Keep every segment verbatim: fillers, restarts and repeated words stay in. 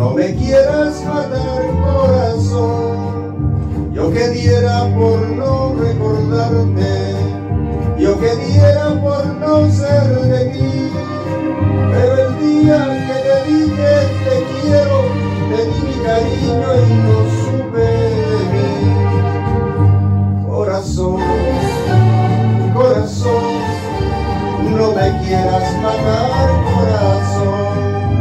No me quieras matar, corazón. Yo que diera por no recordarte, yo que diera por no ser de ti. Pero el día que te dije te quiero, te di mi cariño y no supe de mí. Corazón, corazón, no me quieras matar, corazón.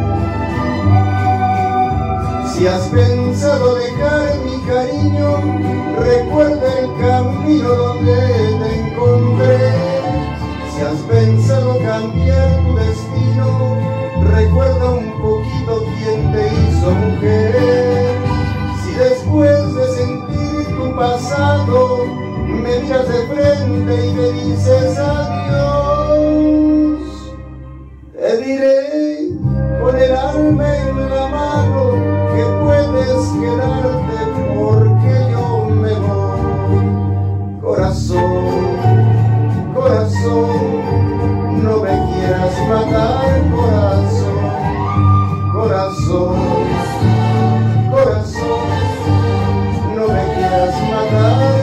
Si has pensado dejar mi cariño, recuerda el camino donde te encontré. Si has pensado cambiar tu destino, recuerda un poquito quién te hizo mujer. Si después de sentir tu pasado me miras de frente y me dices adiós, te diré con el alma en la mano que puedes quedarte porque yo me voy. Corazón, corazón, no me quieras matar, corazón, corazón, corazón, no me quieras matar,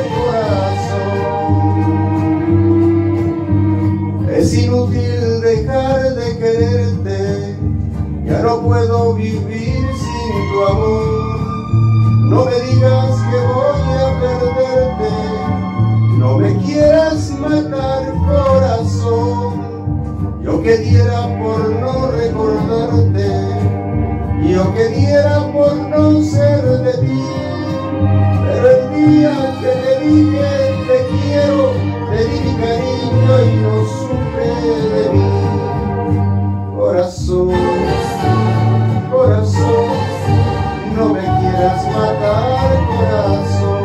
corazón. Es inútil dejar de quererte, ya no puedo vivir sin tu amor. No me digas que voy a perderte, no me quieras matar, corazón. Yo que diera por no recordarte, yo que diera por no ser de ti. Pero el día que te dije te quiero, te di mi cariño y no supe de mí. Corazón, corazón, no me quieras matar, corazón.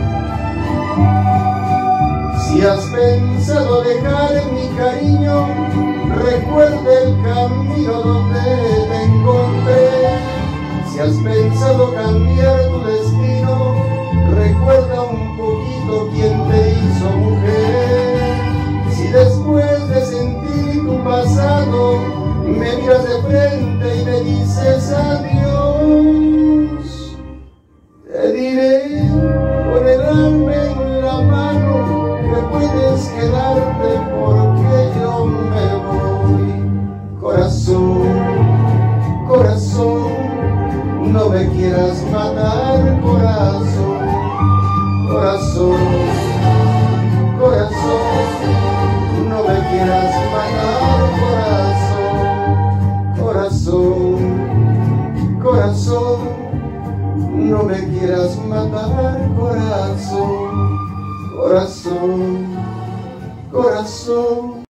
Si has pensado dejar mi cariño, recuerda el camino donde te encontré. Si has pensado cambiar tu destino, recuerda un poquito quién te hizo mujer. Si después de sentir tu pasado me miras de frente y me dices adiós, te diré con el alma en la mano que puedes quedarte porque yo me voy. Corazón, corazón, no me quieras matar, corazón, corazón, corazón, no me quieras matar, corazón, corazón, corazón, no me quieras matar, corazón, corazón, corazón.